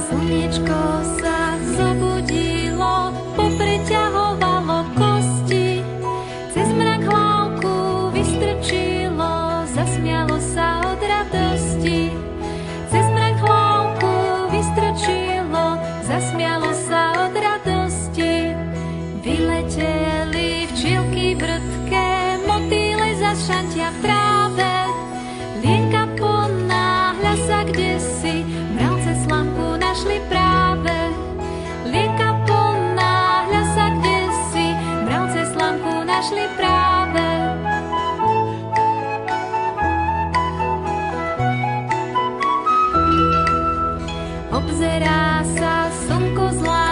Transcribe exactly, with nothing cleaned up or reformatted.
Slniečko sa zobudilo, popreťahovalo kosti, cez mrak hlavku vystrčilo, zasmialo sa od radosti. Cez mrak hlavku vystrčilo, zasmialo sa od radosti. Vyleteli včielky vrtké, motýle zašantia v tráve. Lienka ponáhľa sa kdesi, mravce slamku našli práve. Lienka ponáhľa sa kdesi, mravce slamku našli práve. Obzerá sa slnko zlá,